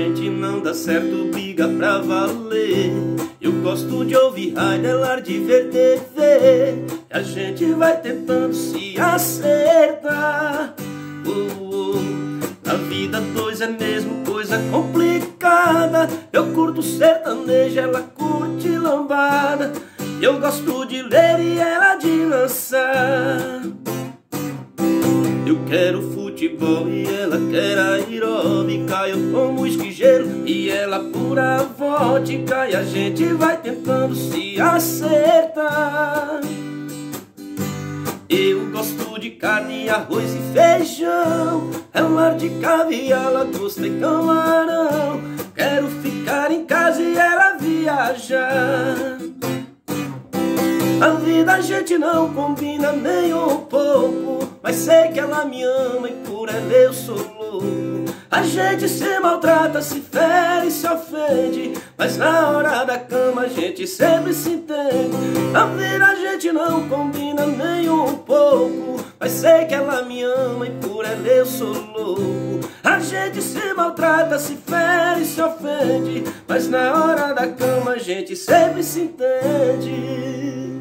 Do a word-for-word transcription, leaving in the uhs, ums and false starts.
gente não dá certo, briga pra valer. Eu gosto de ouvir rádio, lar de ver T V. A gente vai tentando se acertar. uh, uh. Na vida dois é mesmo coisa complicada. Eu curto sertanejo, ela curte lambada. Eu gosto de ler e ela de dançar. Eu quero futebol e ela quer aeróbica. Eu tomo uísque gelo e ela pura vodka. E a gente vai tentando se acertar. Eu gosto de carne, arroz e feijão. Ela de caviar, lagosta e camarão. Quero ficar em casa e ela viajar. A vida a gente não combina nem um pouco, mas sei que ela me ama e por ela eu sou louco. A gente se maltrata, se fere, se ofende, mas na hora da cama a gente sempre se entende. A vida a gente não combina nem um pouco, mas sei que ela me ama e por ela eu sou louco. A gente se maltrata, se fere, se ofende, mas na hora da cama a gente sempre se entende.